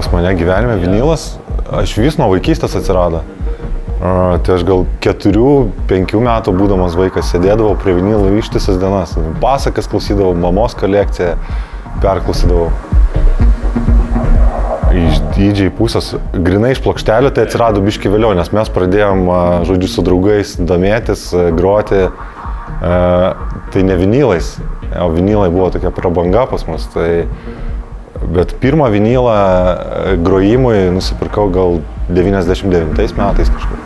pas mane gyvenime vinilas, aš vis nuo vaikystės atsirado. Tai aš gal 4-5 metų būdamas vaikas sėdėdavau prie vinilų ištisas dienas. Pasakas klausydavau, mamos kolekciją perklausydavau. Iš DJ pusės, grinai iš plokštelių, tai atsirado biški vėliau, nes mes pradėjom, žodžiu, su draugais domėtis, groti, tai ne vinilais, o vinilai buvo tokia prabanga pas mus. Bet pirmą vinilą grojimui nusipirkau gal 99 metais kažkur.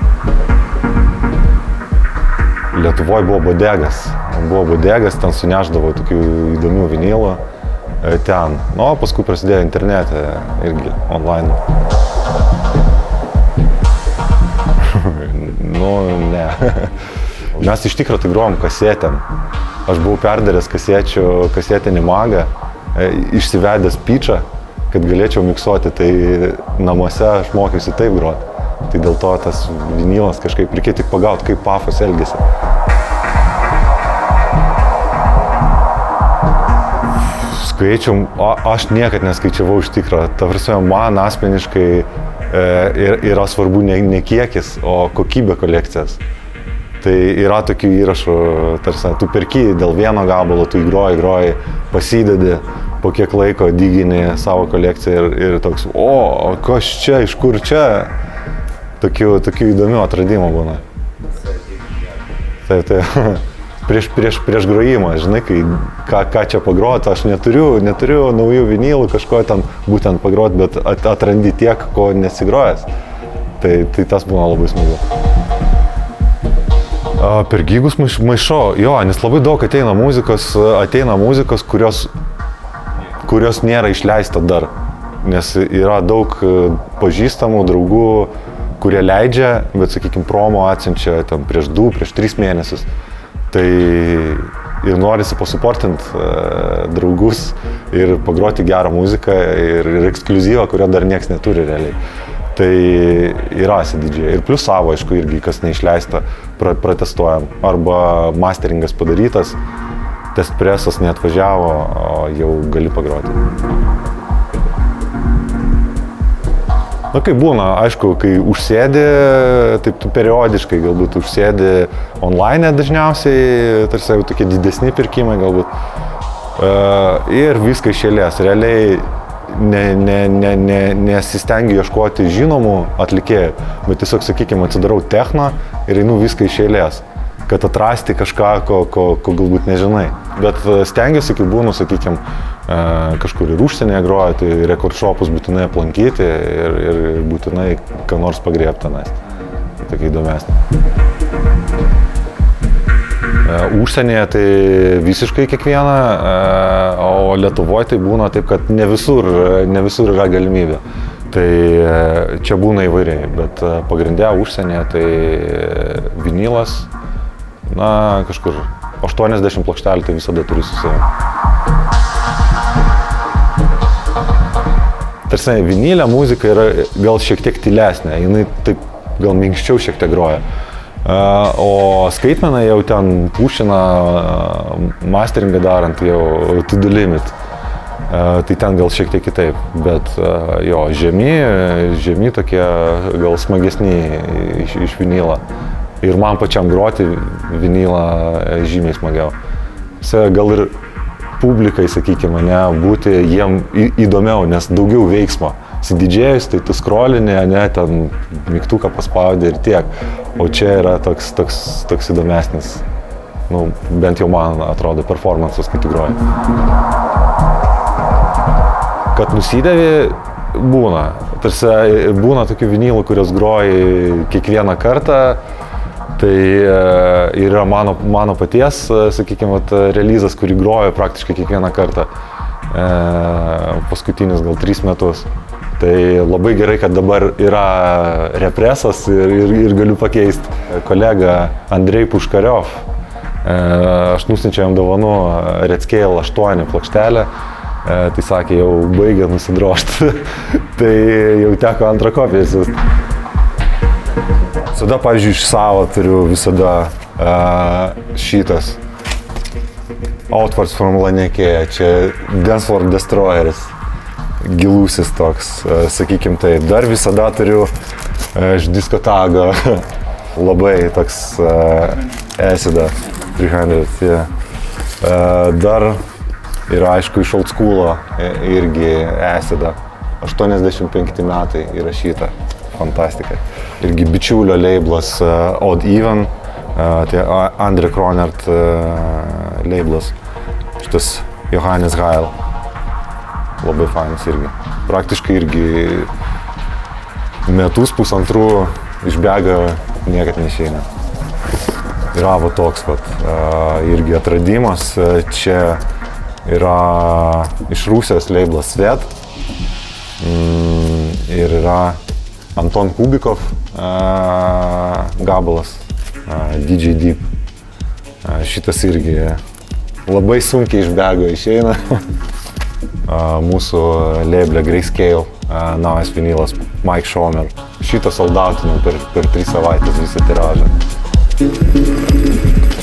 Lietuvoje buvo bodegas, ten suneždavau tokių įdomių vinilų ten. Nu, o paskui prasidėjo internete irgi online. Nu, ne. Mes iš tikrųjų tai grojom kasetėm. Aš buvau perdaręs kasetinį magą, išsivedęs pitchą, kad galėčiau miksuoti, tai namuose aš mokiausi taip groti. Tai dėl to tas vinilas kažkaip reikėjo tik pagauti, kaip pafas elgėsi. Skaičium, aš niekad neskaičiavau iš tikrųjų. Ta prasme, man asmeniškai yra svarbu ne kiekis, o kokybė kolekcijas. Tai yra tokių įrašų, tarsi, tu perki dėl vieno gabalo, tu įgroji, pasidedi, po kiek laiko dygini savo kolekciją ir toks, o kas čia, iš kur čia? Tokių įdomių atradimų būna. Taip. Prieš grojimą, žinai, ką čia pagroti, aš neturiu naujų vinilų, kažko ten būtent pagroti, bet atrandi tiek, ko nesigrojęs. Tai tas būna labai smagu. Per gigus maišau, jo, nes labai daug ateina muzikos, kurios nėra išleista dar. Nes yra daug pažįstamų draugų, kurie leidžia, bet, sakykime, promo atsiunčia ten prieš 2-3 mėnesius. Tai ir norisi pasuportinti draugus ir pagroti gerą muziką ir ekskliuzyvą, kurio dar nieks neturi realiai. Tai yra DJ. Ir plius savo, aišku, irgi, kas neišleista, protestuojam. Arba masteringas padarytas, test presas neatvažiavo, o jau gali pagroti. Na, kai būna, aišku, kai užsėdi, taip tu periodiškai galbūt užsėdi online dažniausiai, tarsi jau tokie didesni pirkimai galbūt. Ir viską iš eilės. Realiai nesistengiu ieškoti žinomų atlikėjų, bet tiesiog, sakykime, atsidarau Techno ir einu viską iš eilės, kad atrasti kažką, ko galbūt nežinai. Bet stengiuosi, kai būnu, sakykime, kažkur ir užsienyje groja, tai rekord shopus būtinai aplankyti ir būtinai ką nors pagriebti tenais. Tokia įdomesnė. Užsienyje tai visiškai kiekvieną, o Lietuvoje tai būna taip, kad ne visur yra galimybė. Tai čia būna įvairiai, bet pagrindė užsienyje tai vinilas, na, kažkur 80 plokštelių tai visada turi su savimi. Tarsi vinilė muzika yra gal šiek tiek tylesnė, jinai taip gal minkščiau šiek tiek groja. O skaitmeną jau ten pušina, masteringą darant jau to the limit. Tai ten gal šiek tiek kitaip, bet jo, žemi tokie gal smagesni iš vinilą. Ir man pačiam groti vinilą žymiai smagiau. Gal ir publikai, sakykime, būti jiem įdomiau, nes daugiau veiksmo. Su didžėjus, tai tu scrollini, ten mygtuką paspaudi ir tiek. O čia yra toks įdomesnis, nu, bent jau man atrodo, performances, kai tu groji. Kad nusidėvi, būna. Tarsi būna tokių vinilų, kurios groji kiekvieną kartą. Tai yra mano paties, sakykime, releasas, kurį groju praktiškai kiekvieną kartą. Paskutinius gal 3 metus. Tai labai gerai, kad dabar yra represas ir galiu pakeisti. Kolega Andrei Puškariov, aš nusinčiau jam dovanų Redscale 8 plokštelę, tai sakė, jau baigė nusidrošti, tai jau teko antrą kopiją siųsti. Visada, pavyzdžiui, iš savo turiu visada šitas Outwards from Lanekėje, čia Dance Floor Destroyeris. gilusis toks, sakykim taip. Dar visada turiu iš Discotagą labai toks acida 300. Yeah. Dar yra aišku iš old school'o irgi acida. 85 metai įrašyta. Fantastika. Irgi bičiulio labels Odd Even, tai Andre Kronert labels. Šitas Johannes Heil. Labai fainas irgi. Praktiškai irgi metus pusantrų išbėga niekad neišeina. Yra va toks pat irgi atradimas. Čia yra iš Rusijos labelas Vait. Ir yra Anton Kubikov gabalas DJ Deep. Šitas irgi labai sunkiai išbėga išeina. Mūsų labelė Greyscale, naujas vinilas Mike Schomer. Šitą soldautinau per 3 savaitės visą tiražą.